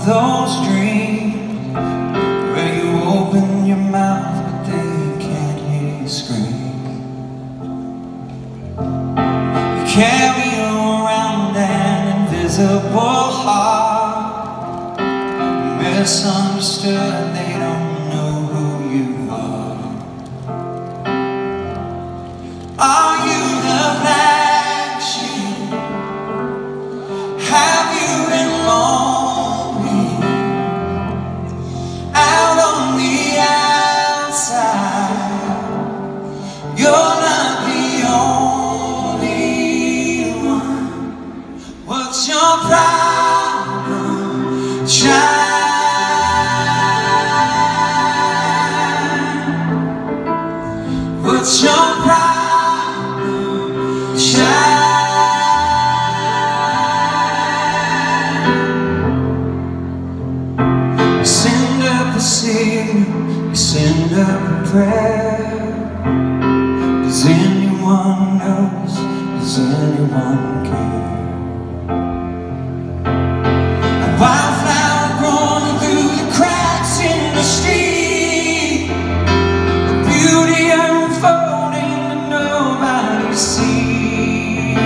those dreams where you open your mouth but they can't hear you scream. You carry around an invisible heart, misunderstood, they don't know who you are. Are you the black sheep? Have you been lonely out on the outside? You're not the only one. What's your problem, child? What's your problem, child? We send up a prayer. Does anyone notice? Does anyone care? A wildflower growing through the cracks in the street, a beauty unfolding that nobody sees.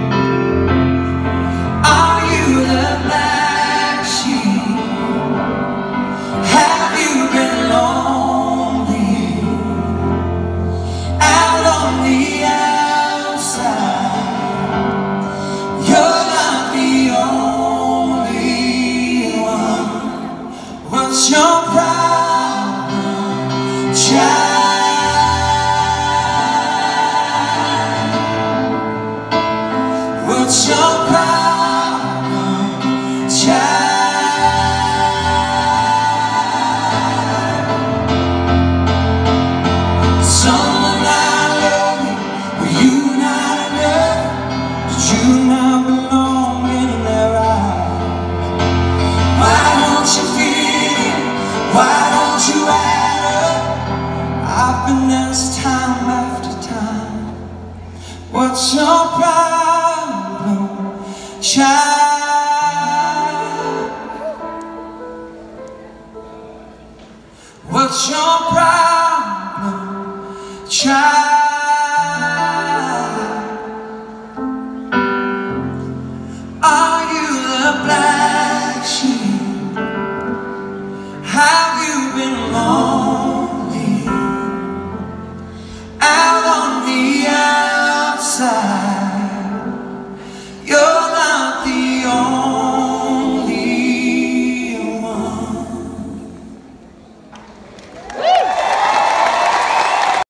Are you the black sheep? Have you been lonely out on the outside? You're not the only one. What's your problem, child? What's your problem, child? I've been asked time after time, what's your problem, child? What's your problem?